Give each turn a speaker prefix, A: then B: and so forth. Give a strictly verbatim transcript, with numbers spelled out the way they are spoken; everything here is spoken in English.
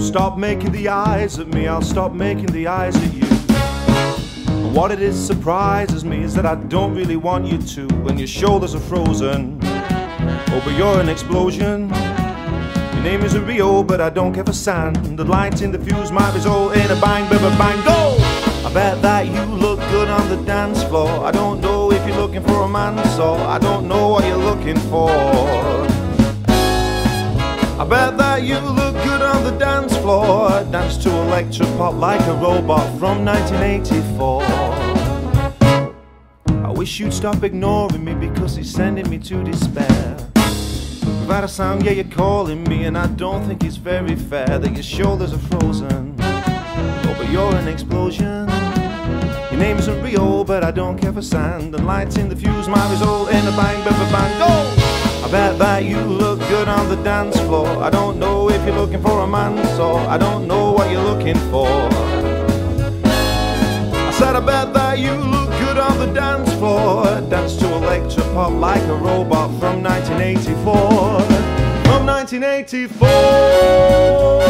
A: stop making the eyes at me, I'll stop making the eyes at you. And what it is surprises me is that I don't really want you to. When your shoulders are frozen, oh, but you're an explosion. Your name isn't Rio, but I don't care for sand. The lights in the fuse might result in a bang, bang, bang, go! I bet that you look good on the dance floor. I don't know if you're looking for a man, so I don't know what you're looking for. I bet that you look good on the dance floor. Dance to electropop like a robot from nineteen eighty-four. I wish you'd stop ignoring me because it's sending me to despair. Without a sound, yeah, you're calling me, and I don't think it's very fair that your shoulders are frozen. Oh, but you're an explosion. Your name isn't Rio, but I don't care for sand. And lights in the fuse might result in a bang, bang, bang, bang, go! I bet that you look good on the dance floor. I don't know if you're looking for a man, so I don't know what you're looking for. I said I bet that you look good on the dance floor. Dance to electropop like a robot from nineteen eighty-four. From nineteen eighty-four.